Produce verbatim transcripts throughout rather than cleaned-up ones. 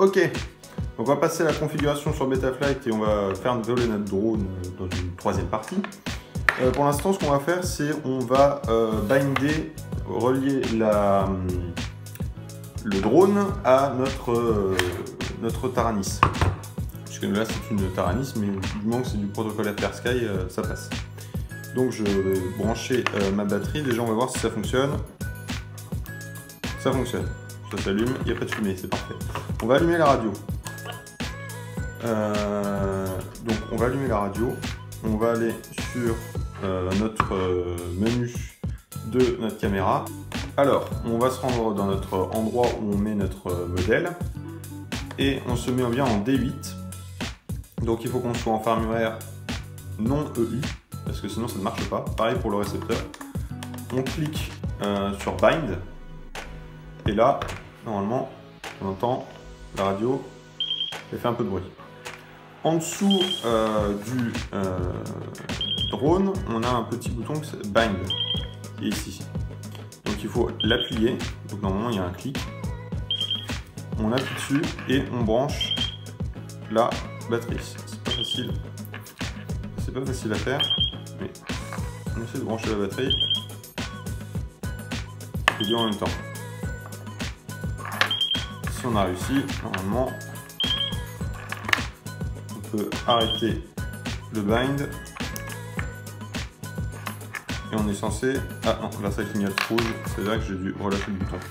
Ok, donc on va passer à la configuration sur Betaflight et on va faire voler notre drone dans une troisième partie. Euh, pour l'instant, ce qu'on va faire, c'est on va euh, binder, relier la, le drone à notre, euh, notre Taranis. Puisque là, c'est une Taranis, mais du moment que c'est du protocole AirSky, euh, ça passe. Donc je vais brancher euh, ma batterie. Déjà, on va voir si ça fonctionne. Ça fonctionne. Ça s'allume, il n'y a pas de fumée, c'est parfait. On va allumer la radio. Euh, donc on va allumer la radio. On va aller sur euh, notre euh, menu de notre caméra. Alors, on va se rendre dans notre endroit où on met notre euh, modèle. Et on se met bien en D huit. Donc il faut qu'on soit en firmware non E U, parce que sinon ça ne marche pas. Pareil pour le récepteur. On clique euh, sur Bind. Et là, normalement, on entend la radio, elle fait un peu de bruit. En dessous euh, du euh, drone, on a un petit bouton qui s'appelle Bind, qui est ici. Donc il faut l'appuyer, donc normalement il y a un clic. On appuie dessus et on branche la batterie. C'est pas facile, c'est pas facile à faire, mais on essaie de brancher la batterie et dire en même temps. Si on a réussi, normalement, on peut arrêter le bind et on est censé... Ah non, là ça clignote rouge, c'est là que j'ai dû relâcher le bouton.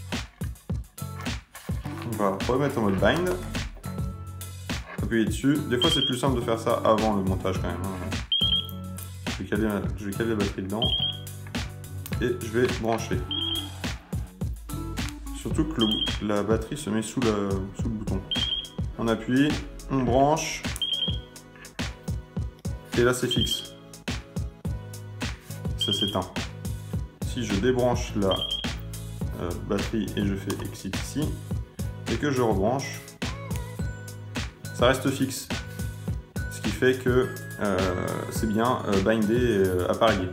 On va remettre en mode bind, appuyer dessus. Des fois c'est plus simple de faire ça avant le montage quand même. Je vais caler la, je vais caler la batterie dedans et je vais brancher. Surtout que le, la batterie se met sous, la, sous le bouton. On appuie, on branche, et là c'est fixe. Ça s'éteint. Si je débranche la euh, batterie et je fais exit ici, et que je rebranche, ça reste fixe. Ce qui fait que euh, c'est bien euh, bindé et euh, appareillé.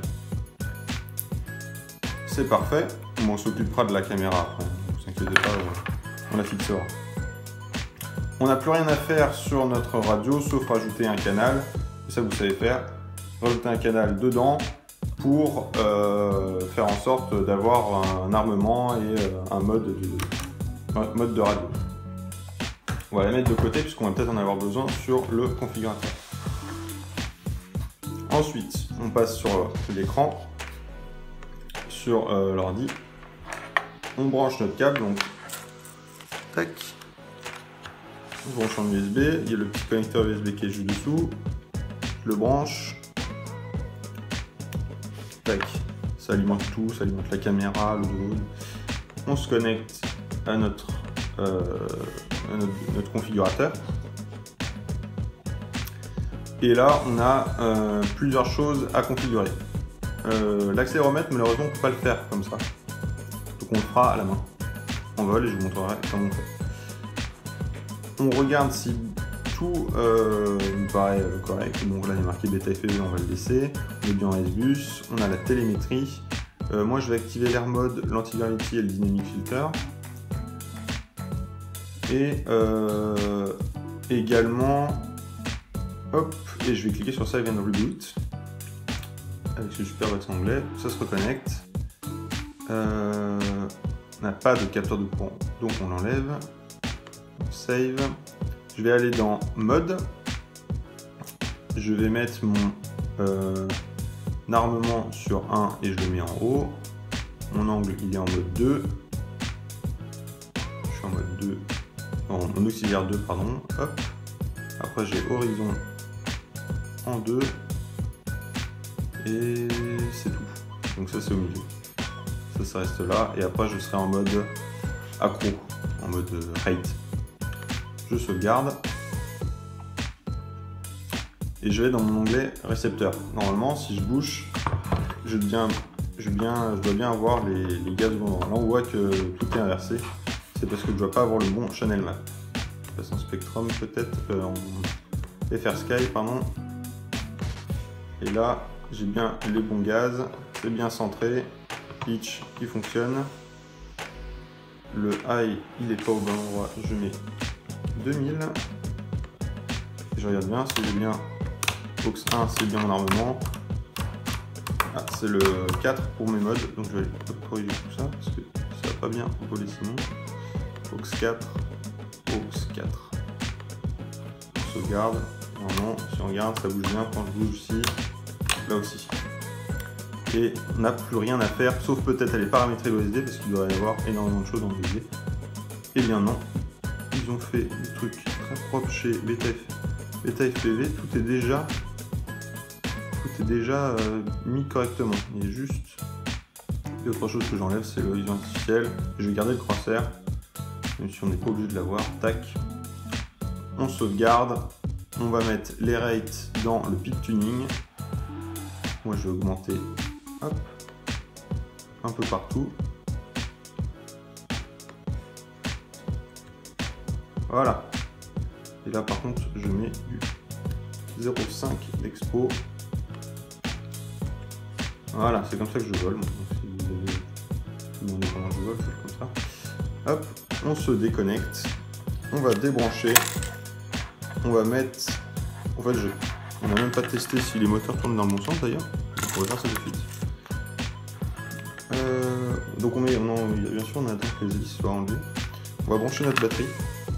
C'est parfait. Bon, on s'occupera de la caméra après. Inquiétez pas, on la fixera. On n'a plus rien à faire sur notre radio sauf rajouter un canal. Et ça vous savez faire. Rajouter un canal dedans pour euh, faire en sorte d'avoir un armement et euh, un mode de, un mode de radio. On va la mettre de côté puisqu'on va peut-être en avoir besoin sur le configurateur. Ensuite, on passe sur l'écran, sur euh, l'ordi. On branche notre câble, donc tac, on branche en U S B, il y a le petit connecteur U S B qui est juste dessous, je le branche, tac, ça alimente tout, ça alimente la caméra, le drone, on se connecte à notre, euh, à notre, notre configurateur, et là on a euh, plusieurs choses à configurer. Euh, L'accéléromètre, malheureusement on ne peut pas le faire comme ça. Donc on le fera à la main, en vol, et je vous montrerai comment on fait. On regarde si tout euh, nous paraît euh, correct. Donc là il est marqué bêta F E, on va le laisser. On est bien en S-Bus, on a la télémétrie. Euh, moi je vais activer l'air mode, l'anti-gravity et le dynamic filter. Et euh, également, hop, et je vais cliquer sur Save and Reboot. Avec ce super accent anglais, ça se reconnecte. Euh, on n'a pas de capteur de courant, donc on l'enlève. Save. Je vais aller dans mode. Je vais mettre mon euh, armement sur un et je le mets en haut. Mon angle il est en mode deux. Je suis en mode deux. En, en auxiliaire deux, pardon. Hop. Après j'ai horizon en deux. Et c'est tout. Donc ça c'est au milieu. Ça, ça reste là. Et après je serai en mode accro, en mode rate. Je sauvegarde. Et je vais dans mon onglet récepteur. Normalement, si je bouge, je, deviens, je, bien, je dois bien avoir les, les gaz bons. Là, on voit que tout est inversé. C'est parce que je ne dois pas avoir le bon channel map. Je passe en Spectrum peut-être, euh, en FrSky, pardon. Et là, j'ai bien les bons gaz. C'est bien centré. Pitch qui fonctionne. Le high, il est pas au bon endroit. Je mets deux mille. Et je regarde bien, c'est bien aux un, c'est bien mon armement. Ah, c'est le quatre pour mes modes, donc je vais corriger tout ça parce que ça va pas bien voler sinon. aux quatre, aux quatre. On sauvegarde. Normalement, si on regarde, ça bouge bien. Quand je bouge ici, là aussi. Et on n'a plus rien à faire, sauf peut-être aller paramétrer l'O S D parce qu'il doit y avoir énormément de choses dans le O S D. Eh bien non, ils ont fait des trucs très propres chez Beta F P V, tout est déjà, tout est déjà euh, mis correctement. Il y a juste et autre chose que j'enlève, c'est l'horizon artificiel. Je vais garder le crosshair, même si on n'est pas obligé de l'avoir. Tac, on sauvegarde, on va mettre les rates dans le peak tuning. Moi je vais augmenter, hop, un peu partout. Voilà. Et là par contre je mets du zéro virgule cinq d'expo. Voilà, c'est comme ça que je vole. Donc, si vous avez demandé comment je vole, c'est comme ça. Hop, on se déconnecte. On va débrancher. On va mettre. En fait, je... on n'a même pas testé si les moteurs tournent dans le bon sens d'ailleurs. Donc on va faire ça tout de suite. Euh... Donc on met. Non, bien sûr, on attend que les hélices soient enlevées. On va brancher notre batterie.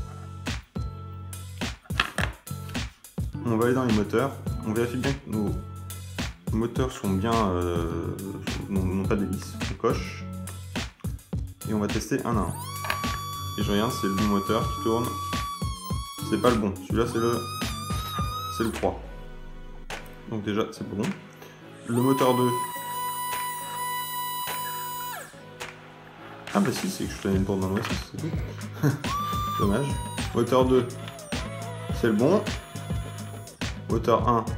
On va aller dans les moteurs. On vérifie bien que nos moteurs sont bien, euh, n'ont pas d'hélice. On coche et on va tester un à un. Et je regarde, c'est le bon moteur qui tourne. C'est pas le bon. Celui-là, c'est le, c'est le trois. Donc déjà, c'est bon. Le moteur deux. Ah bah si, c'est que je tenais le tour dans l'ouest, c'est tout. Dommage. Moteur deux, c'est le bon. Moteur un,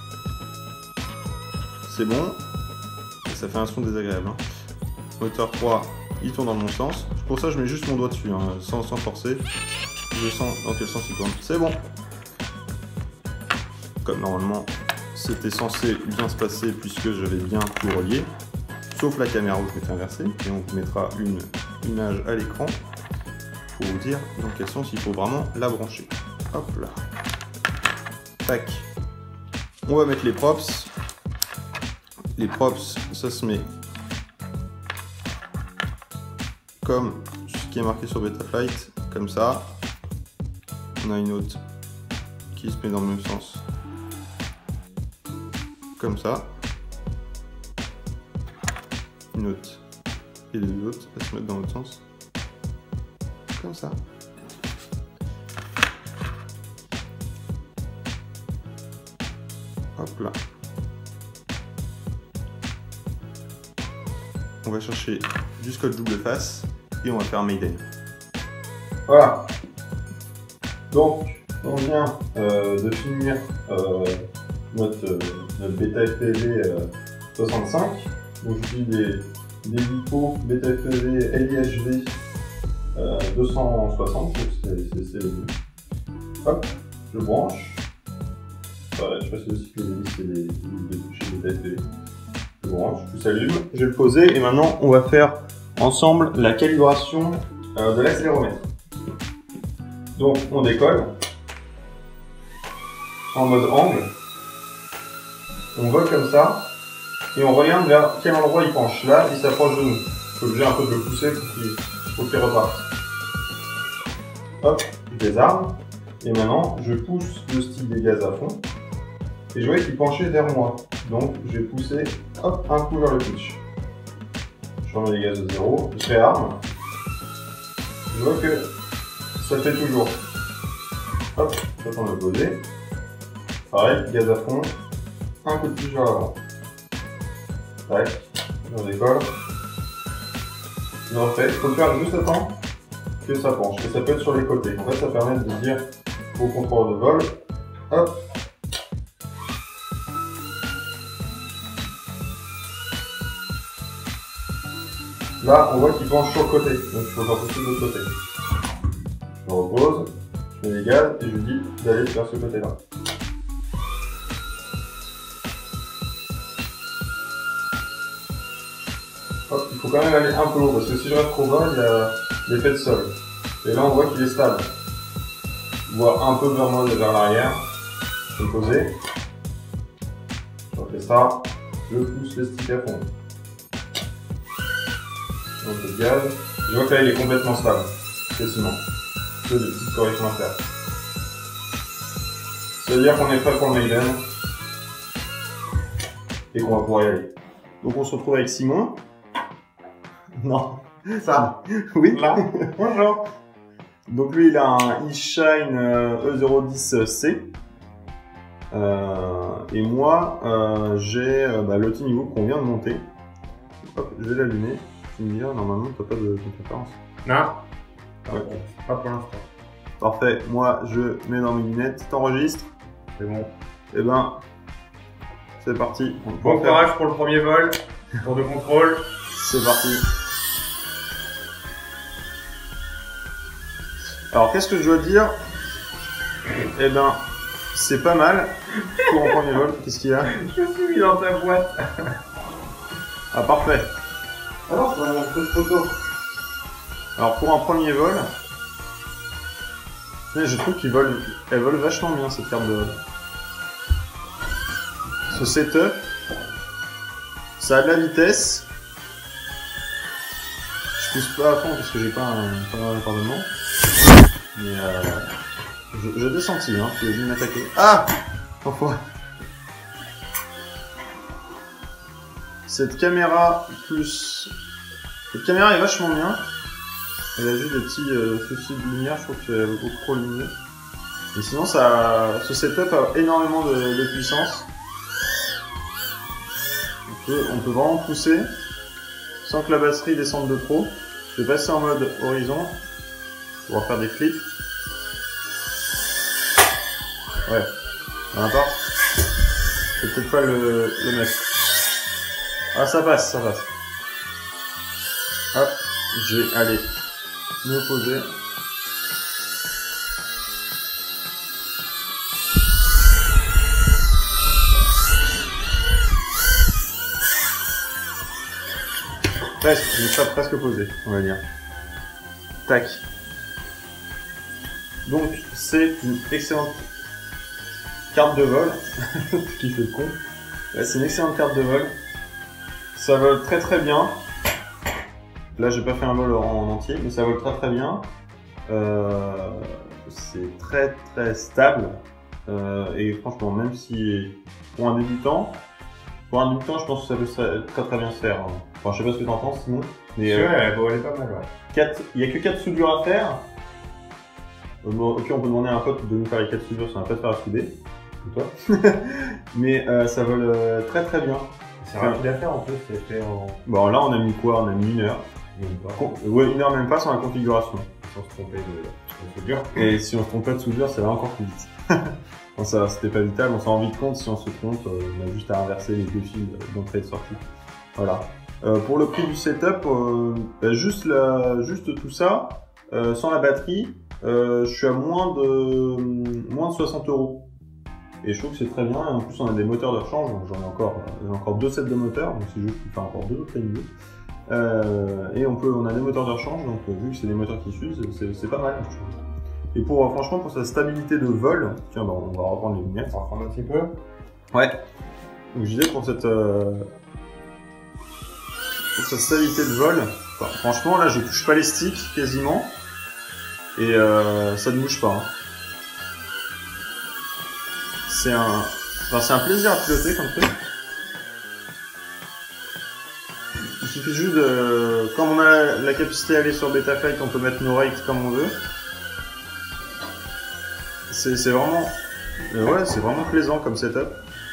c'est bon. Et ça fait un son désagréable. Hein. Moteur trois, il tourne dans le bon sens. Pour ça, je mets juste mon doigt dessus, hein, sans, sans forcer. Je sens dans quel sens il tourne. C'est bon. Comme normalement, c'était censé bien se passer puisque j'avais bien tout relié. Sauf la caméra où je m'étais inversé. Et on vous mettra une image à l'écran pour vous dire dans quel sens il faut vraiment la brancher. Hop là. Tac. On va mettre les props. Les props, ça se met comme ce qui est marqué sur Betaflight, comme ça. On a une autre qui se met dans le même sens, comme ça. Une autre et les autres, elles se mettent dans l'autre sens, comme ça. Hop là. On va chercher du scotch double face et on va faire Mayday. Voilà. Donc, on vient euh, de finir euh, notre, euh, notre Beta F P V euh, soixante-cinq. Donc, j'utilise des, des LiPo Beta F P V L I H V euh, deux cent soixante, c'est le mieux. Hop, je branche. Voilà, je passe aussi que les hélices et les hélices chez Beta F P V. Je branche, je s'allume, je vais le poser et maintenant on va faire ensemble la calibration euh, de l'accéléromètre. Donc on décolle en mode angle, on vole comme ça et on regarde vers quel endroit il penche. Là il s'approche de nous, je suis obligé un peu de le pousser pour qu'il reparte. Hop, je désarme et maintenant je pousse le stick des gaz à fond et je vois qu'il penchait vers moi. Donc je vais pousser hop, un coup vers le pitch. Je remets les gaz de zéro, je réarme. Je vois que ça fait toujours. Hop, j'attends de le poser. Pareil, gaz à fond, un coup de pitch vers l'avant. Tac, je redécolle. Je refais, il faut faire juste à temps que ça penche. Et ça peut être sur les côtés. En fait, ça permet de dire au contrôleur de vol, hop. Là, on voit qu'il penche sur le côté, donc il faut faire tout de l'autre côté. Je me repose, je mets les gaz et je lui dis d'aller vers ce côté-là. Hop, il faut quand même aller un peu haut, parce que si je reste trop bas, il y a l'effet de sol. Et là, on voit qu'il est stable. vois un peu vers moi vers l'arrière. Je vais poser. Je refais ça. Je pousse le stick à fond. Un peu de gaz. Je vois que là il est complètement stable. Quasiment. Que des petites corrections à faire. C'est-à-dire qu'on est prêt pour le Maiden. Et qu'on va pouvoir y aller. Donc on se retrouve avec Simon. Non. Ça. Oui. Là. Bonjour. Donc lui il a un eShine E zéro dix C. Euh, et moi euh, j'ai euh, bah, l'O T Niveau qu'on vient de monter. Hop, je vais l'allumer. Tu me diras, normalement t'as pas de conférence. Non. Ouais. Pas pour l'instant. Parfait, moi je mets dans mes lunettes, t'enregistres. C'est bon. Et ben, c'est parti. Bon courage pour le premier vol, tour de contrôle. C'est parti. Alors qu'est-ce que je dois dire? Eh ben, c'est pas mal pour un premier vol. Qu'est-ce qu'il y a? Je suis mis dans ta boîte. Ah parfait. Ah non, c'est un peu de photo. Alors pour un premier vol, je trouve qu'ils volent, elles volent vachement bien cette carte de vol. Ce setup, ça a de la vitesse. Je pousse pas à fond parce que j'ai pas un, pas un accordement. Mais euh, je, je descendis, hein, tu es venu m'attaquer. Ah! Parfois. Cette caméra plus... Cette caméra est vachement bien. Elle a juste des petits euh, soucis de lumière, je trouve qu'elle est beaucoup trop lumineuse. Et sinon, ça, ce setup a énormément de, de puissance. On peut, on peut vraiment pousser sans que la batterie descende de trop. Je vais passer en mode horizon pour pouvoir faire des flips. Ouais, un part. C'est peut-être pas le, le mettre. Ah, ça passe, ça passe. Hop, je vais aller me poser. Presque, je me suis presque posé, on va dire. Tac. Donc, c'est une excellente carte de vol. Qui fait le con. Ouais, c'est une excellente carte de vol. Ça vole très très bien. Là, j'ai pas fait un vol en entier, mais ça vole très très bien. Euh, c'est très très stable. Euh, et franchement, même si pour un débutant, pour un débutant, je pense que ça peut très très bien se faire. Enfin, je sais pas ce que t'en penses, Simon. Mais euh, ouais, elle volait pas mal, ouais. quatre, il y a que quatre soudures à faire. Euh, bon, ok, on peut demander à un pote de nous faire les quatre soudures, ça va pas te faire à souder. Ou toi. Mais euh, ça vole euh, très très bien. C'est rapide à faire en plus, c'est fait en... Bon, là, on a mis quoi? On a mis une heure. Même pas. Con... Ouais, une heure même pas sur la configuration. Sans se tromper de, de soudure. Et si on se trompe pas de soudure, ça va encore plus vite. Bon, ça, c'était pas vital, on s'en rend vite compte. Si on se trompe, euh, on a juste à inverser les deux fils d'entrée et de sortie. Voilà. Euh, pour le prix du setup, euh, bah, juste, la... juste tout ça, euh, sans la batterie, euh, je suis à moins de, moins de soixante euros. Et je trouve que c'est très bien. Et en plus, on a des moteurs de rechange, donc j'en ai encore, j'ai encore deux sets de moteurs, donc c'est juste qu'il faut encore deux autres lignes. Euh, et on peut, on a des moteurs de rechange, donc vu que c'est des moteurs qui s'usent, c'est pas mal. Je trouve. Et pour, franchement, pour sa stabilité de vol, tiens, bah, on va reprendre les lunettes. On va reprendre un petit peu. Ouais. Donc je disais pour cette, euh, pour cette stabilité de vol, enfin, franchement, là, je touche pas les sticks quasiment, et euh, ça ne bouge pas. Hein. C'est un, enfin, c'est un plaisir à piloter comme truc. Il suffit juste de, comme on a la capacité à aller sur Betaflight, on peut mettre nos rates comme on veut. C'est vraiment, euh, ouais, c'est vraiment plaisant comme setup.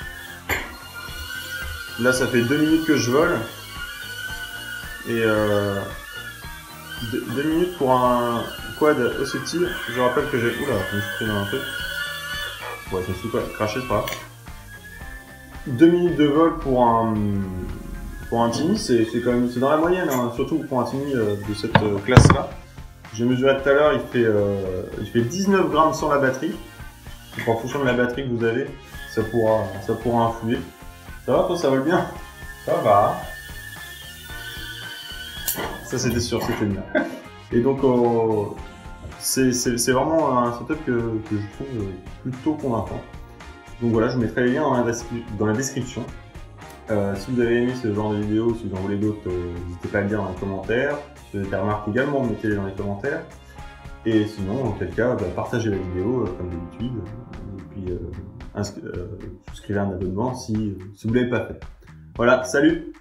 Là, ça fait deux minutes que je vole. Et euh, deux, deux minutes pour un quad aussi petit. Je rappelle que j'ai, oula, je me suis pris dans un truc. Ouais, je me suis quoi, craché, c'est pas grave. Deux minutes de vol pour un, pour un Tiny, c'est quand même, c'est dans la moyenne, hein, surtout pour un Tiny euh, de cette euh, classe-là. J'ai mesuré tout à l'heure, il fait, euh, il fait dix-neuf grammes sans la batterie. Donc en fonction de la batterie que vous avez, ça pourra, ça pourra influer. Ça va, toi, ça vole bien? Ça va. Ça, c'était sûr, c'était bien. Et donc, euh, c'est c'est vraiment un setup que, que je trouve plutôt convaincant. Donc voilà, je vous mettrai les liens dans la, dans la description. Euh, si vous avez aimé ce genre de vidéo, si vous en voulez d'autres, euh, n'hésitez pas à le dire dans les commentaires. Si vous avez des remarques également, mettez-les dans les commentaires. Et sinon, en quel cas, bah, partagez la vidéo euh, comme d'habitude. Et puis, euh, euh, souscrivez à un abonnement si, si vous ne l'avez pas fait. Voilà, salut!